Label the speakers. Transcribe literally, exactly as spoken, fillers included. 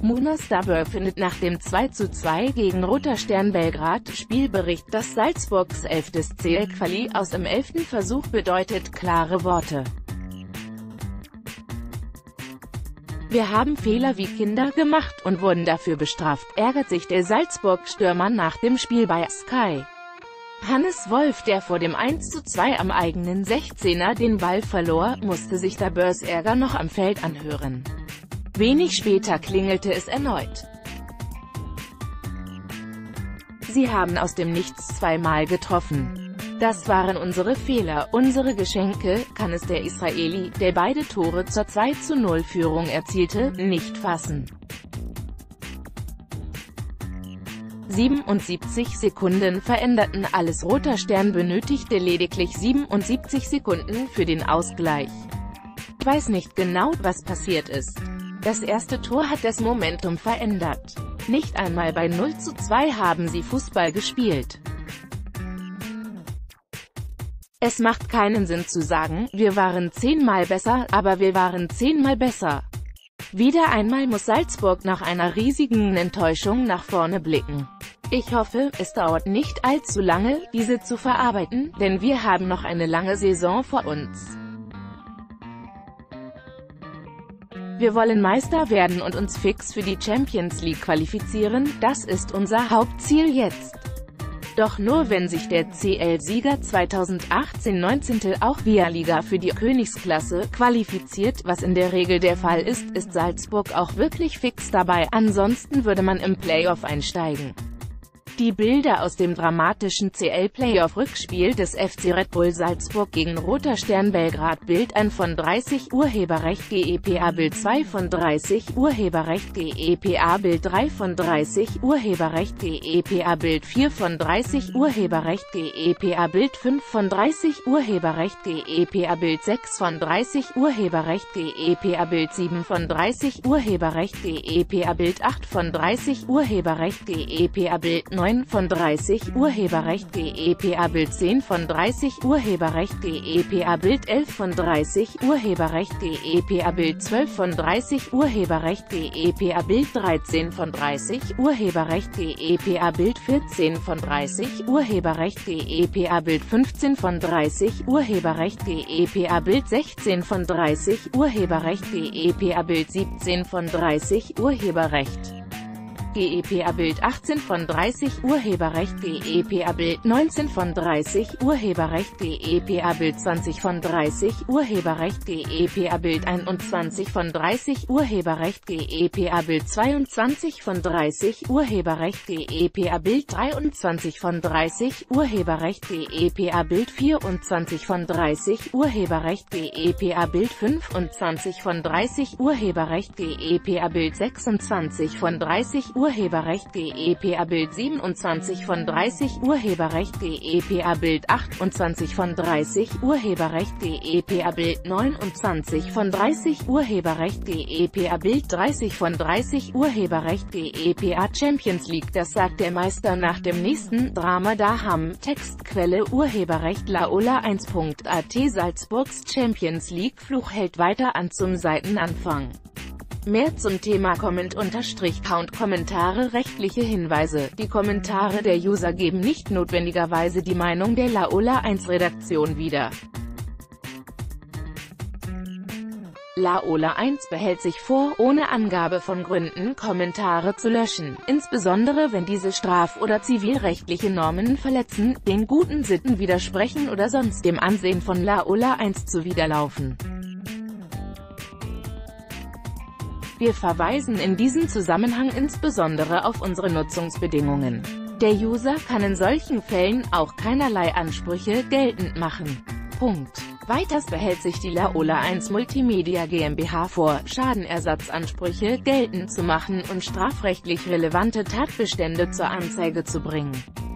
Speaker 1: Muna Stabur findet nach dem zwei zu zwei gegen Roter Stern Belgrad Spielbericht, dass Salzburgs elftes C L-Quali aus dem elften Versuch bedeutet klare Worte. Wir haben Fehler wie Kinder gemacht und wurden dafür bestraft, ärgert sich der Salzburg-Stürmer nach dem Spiel bei Sky. Hannes Wolf, der vor dem eins zu zwei am eigenen sechzehner den Ball verlor, musste sich Staburs Ärger noch am Feld anhören. Wenig später klingelte es erneut. Sie haben aus dem Nichts zweimal getroffen. Das waren unsere Fehler, unsere Geschenke, kann es der Israeli, der beide Tore zur zwei zu null Führung erzielte, nicht fassen. siebenundsiebzig Sekunden veränderten alles. Roter Stern benötigte lediglich siebenundsiebzig Sekunden für den Ausgleich. Ich weiß nicht genau, was passiert ist. Das erste Tor hat das Momentum verändert. Nicht einmal bei null zu zwei haben sie Fußball gespielt. Es macht keinen Sinn zu sagen, wir waren zehnmal besser, aber wir waren zehnmal besser. Wieder einmal muss Salzburg nach einer riesigen Enttäuschung nach vorne blicken. Ich hoffe, es dauert nicht allzu lange, diese zu verarbeiten, denn wir haben noch eine lange Saison vor uns. Wir wollen Meister werden und uns fix für die Champions League qualifizieren, das ist unser Hauptziel jetzt. Doch nur wenn sich der C L-Sieger zweitausendachtzehn neunzehn auch via Liga für die Königsklasse qualifiziert, was in der Regel der Fall ist, ist Salzburg auch wirklich fix dabei, ansonsten würde man im Playoff einsteigen. Die Bilder aus dem dramatischen C L-Playoff-Rückspiel des F C Red Bull Salzburg gegen Roter Stern Belgrad. Bild eins von dreißig, Urheberrecht G E P A. Bild zwei von dreißig, Urheberrecht G E P A. Bild drei von dreißig, Urheberrecht G E P A. Bild vier von dreißig, Urheberrecht G E P A. Bild fünf von dreißig, Urheberrecht G E P A. Bild sechs von dreißig, Urheberrecht G E P A. Bild sieben von dreißig, Urheberrecht G E P A. Bild acht von dreißig, Urheberrecht G E P A. Bild neun von dreißig, Urheberrecht G E P A. Bild zehn von dreißig, Urheberrecht G E P A. Bild elf von dreißig, Urheberrecht G E P A. Bild zwölf von dreißig, Urheberrecht G E P A. Bild dreizehn von dreißig, Urheberrecht G E P A. Bild vierzehn von dreißig, Urheberrecht G E P A. Bild fünfzehn von dreißig, Urheberrecht G E P A. Bild sechzehn von dreißig, Urheberrecht G E P A. Bild siebzehn von dreißig, Urheberrecht G E P A. Bild achtzehn von dreißig, Urheberrecht G E P A. Bild neunzehn von dreißig, Urheberrecht G E P A. Bild zwanzig von dreißig, Urheberrecht G E P A. Bild einundzwanzig von dreißig, Urheberrecht G E P A. Bild zweiundzwanzig von dreißig, Urheberrecht G E P A. Bild dreiundzwanzig von dreißig, Urheberrecht G E P A. Bild vierundzwanzig von dreißig, Urheberrecht G E P A. Bild fünfundzwanzig von dreißig, Urheberrecht G E P A. Bild sechsundzwanzig von dreißig, Urheberrecht G E P A. Bild siebenundzwanzig von dreißig, Urheberrecht G E P A. Bild achtundzwanzig von dreißig, Urheberrecht G E P A. Bild neunundzwanzig von dreißig, Urheberrecht G E P A. Bild dreißig von dreißig, Urheberrecht G E P A. Champions League, das sagt der Meister nach dem nächsten Drama Daham. Textquelle Urheberrecht Laola eins punkt A T. Salzburgs Champions League Fluch hält weiter an zum Seitenanfang. Mehr zum Thema Comment-Count Kommentare. Rechtliche Hinweise. Die Kommentare der User geben nicht notwendigerweise die Meinung der Laola eins Redaktion wieder. Laola eins behält sich vor, ohne Angabe von Gründen Kommentare zu löschen, insbesondere wenn diese straf- oder zivilrechtliche Normen verletzen, den guten Sitten widersprechen oder sonst dem Ansehen von Laola eins zuwiderlaufen. Wir verweisen in diesem Zusammenhang insbesondere auf unsere Nutzungsbedingungen. Der User kann in solchen Fällen auch keinerlei Ansprüche geltend machen. Punkt. Weiters behält sich die Laola eins Multimedia GmbH vor, Schadenersatzansprüche geltend zu machen und strafrechtlich relevante Tatbestände zur Anzeige zu bringen.